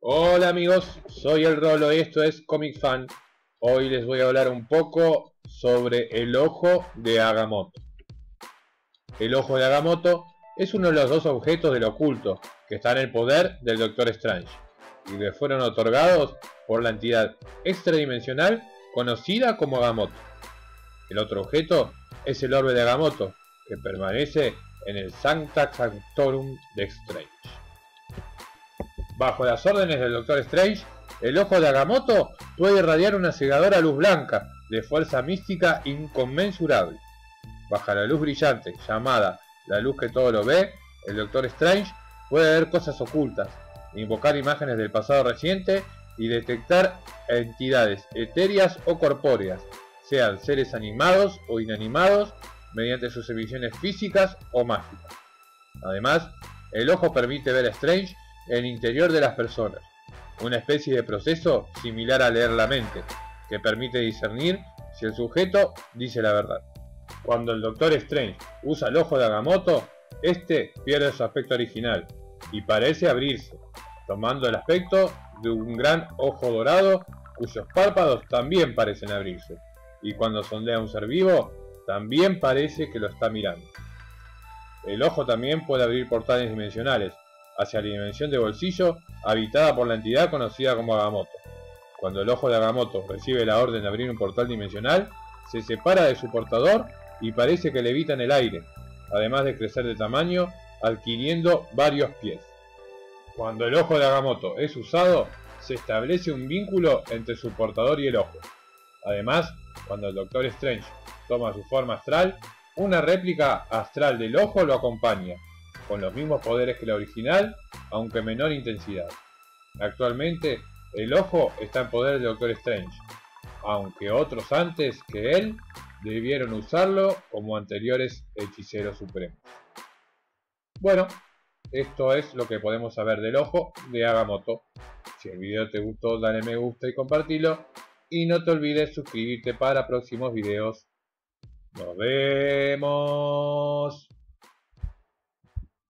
Hola amigos, soy el Rolo y esto es Comic Fan. Hoy les voy a hablar un poco sobre el ojo de Agamotto. El ojo de Agamotto es uno de los dos objetos del oculto que está en el poder del Doctor Strange y que fueron otorgados por la entidad extradimensional conocida como Agamotto. El otro objeto es el orbe de Agamotto, que permanece en el Sancta Sanctorum de Strange. Bajo las órdenes del Doctor Strange, el ojo de Agamotto puede irradiar una cegadora luz blanca de fuerza mística inconmensurable. Bajo la luz brillante, llamada la luz que todo lo ve, el Doctor Strange puede ver cosas ocultas, invocar imágenes del pasado reciente y detectar entidades etéreas o corpóreas, sean seres animados o inanimados, mediante sus emisiones físicas o mágicas. Además, el ojo permite ver a Strange en el interior de las personas, una especie de proceso similar a leer la mente, que permite discernir si el sujeto dice la verdad. Cuando el Doctor Strange usa el ojo de Agamotto, este pierde su aspecto original y parece abrirse, tomando el aspecto de un gran ojo dorado cuyos párpados también parecen abrirse, y cuando sondea a un ser vivo, también parece que lo está mirando. El ojo también puede abrir portales dimensionales hacia la dimensión de bolsillo habitada por la entidad conocida como Agamotto. Cuando el ojo de Agamotto recibe la orden de abrir un portal dimensional, se separa de su portador y parece que levita en el aire, además de crecer de tamaño, adquiriendo varios pies. Cuando el ojo de Agamotto es usado, se establece un vínculo entre su portador y el ojo. Además, cuando el Doctor Strange toma su forma astral, una réplica astral del ojo lo acompaña, con los mismos poderes que la original, aunque menor intensidad. Actualmente, el ojo está en poder del Doctor Strange, aunque otros antes que él debieron usarlo como anteriores hechiceros supremos. Bueno, esto es lo que podemos saber del ojo de Agamotto. Si el video te gustó, dale me gusta y compartilo. Y no te olvides suscribirte para próximos videos. ¡Nos vemos!